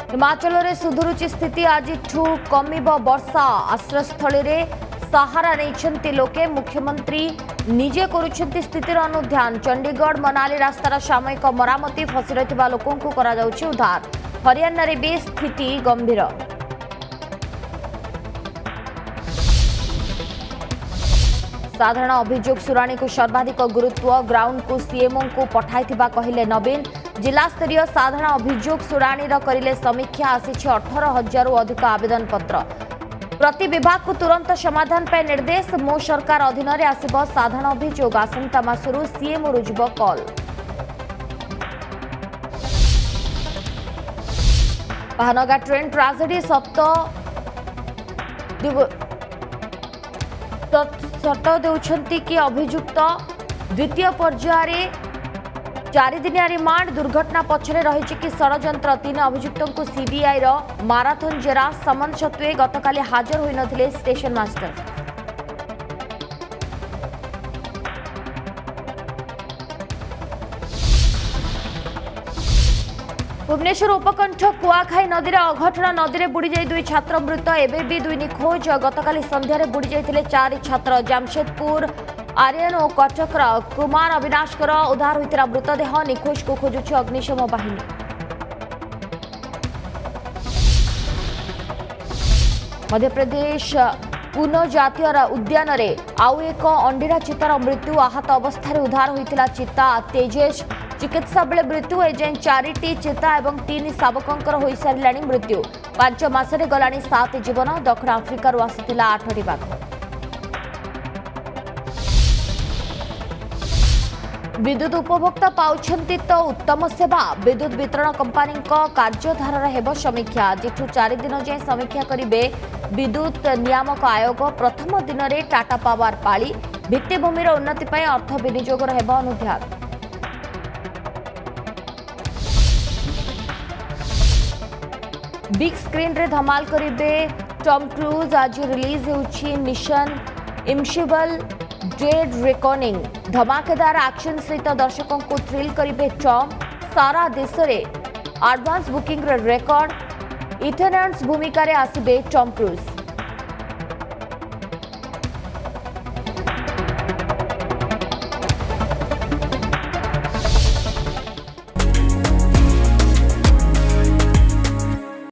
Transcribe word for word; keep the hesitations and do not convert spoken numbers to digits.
हिमाचल में सुधुरुची स्थिति आज कमिब वर्षा आश्रयस्थल सहारा नहीं लोके मुख्यमंत्री निजे करुछंती स्थितिर अनुध्यान चंडीगढ़ मनाली रास्तार सामयिक मरामती फसी रही लोकों को करा जाउछि उद्धार हरियाणा रे भी स्थिति गंभीर। साधारण अभियोग शुणाणी को सर्वाधिक गुरुत्व ग्राउंड को सीएमओ को पठाइथिबा कहिले नवीन जिला स्तरीय साधारण अभियोग शुणाणी करिले समीक्षा आसी अठारह हजार अधिक आवेदन पत्र प्रति विभाग को तुरंत समाधान पर निर्देश मो सरकार अधीन में आसिब साधारण अभियोग आसंता मासरू सीएमओ रुजिब कॉल। महानगा ट्रेन ट्राजेडी सप्त सत देउछंती कि अभियुक्त द्वितीय पर्यायर चार दिनिया रिमांड दुर्घटना पछरे रही कि षड्यंत्र तीन अभियुक्तों को सीबीआई रो माराथन जेरा समन सत्वे गतकाली हाजर होई नथिले स्टेशन मास्टर। भुवनेश्वर उपकंठ कुआखाई नदी अघटन नदी में बुड़ी जाई दुई छात्र मृत एवं भी दुई निखोज गतकाली संध्यारे बुड़ी जाइथिले चार छात्र जामशेदपुर आर्यन और कटकर कुमार अविनाशकर उद्धार होता मृतदेह निखोज को खोजुछि अग्निशम बाहिनी। मध्यप्रदेश पुनो जातीय उद्यान रे आउ एक अंडीरा चितार मृत्यु आहत अवस्था उद्धार होता चिता तेजेश चिकित्सा बेले मृत्यु एजाए चारिटी चिता और तीन शावकंकर हो सारा मृत्यु पांच मासरे गलानी सात जीवन दक्षिण आफ्रिकार आसाला आठटी बाघ। विद्युत उपभोक्ता पाउछंती तो उत्तम सेवा विद्युत वितरण कंपानी कार्यधारा हेब समीक्षा आज चार दिन जाए समीक्षा करेंगे विद्युत नियामक आयोग प्रथम दिन में टाटा पावर पाली भित्तिभूमिर उन्नति पर अर्थ विनियोग हेब अनुध्यान। बिग स्क्रीन रे धमाल करेंगे टॉम क्रूज आज रिलीज होउछि मिशन इम्पॉसिबल डेड रेकनिंग धमाकेदार एक्शन सहित दर्शकों को थ्रिल करेंगे टॉम सारा देश में एडवांस बुकिंग रेकर्ड इथेनर्स भूमिका रे आसिबे टॉम क्रूज।